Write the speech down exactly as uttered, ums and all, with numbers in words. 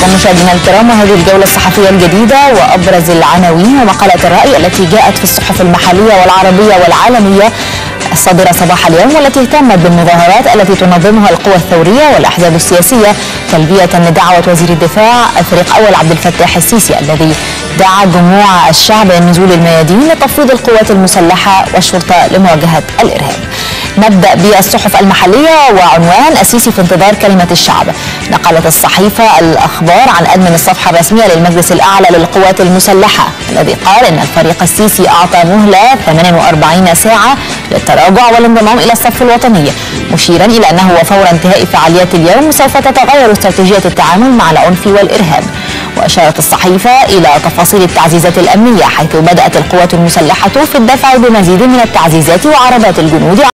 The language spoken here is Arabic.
بكم مشاهدينا الكرام وهذه الجولة الصحفية الجديدة وأبرز العناوين ومقالات الرأي التي جاءت في الصحف المحلية والعربية والعالمية الصادرة صباح اليوم، والتي اهتمت بالمظاهرات التي تنظمها القوى الثورية والأحزاب السياسية تلبية لدعوة وزير الدفاع الفريق أول عبد الفتاح السيسي الذي دعا جموع الشعب للنزول الميادين لتفويض القوات المسلحة والشرطة لمواجهة الإرهاب. نبدأ بالصحف المحلية وعنوان السيسي في انتظار كلمة الشعب. نقلت الصحيفة الأخبار عن أدمن الصفحة الرسمية للمجلس الأعلى للقوات المسلحة الذي قال إن الفريق السيسي أعطى مهلة ثمانية وأربعين ساعة للتراجع والانضمام إلى الصف الوطني، مشيرا إلى أنه وفور انتهاء فعاليات اليوم سوف تتغير استراتيجية التعامل مع العنف والإرهاب. وأشارت الصحيفة إلى تفاصيل التعزيزات الأمنية، حيث بدأت القوات المسلحة في الدفع بمزيد من التعزيزات وعربات الجنود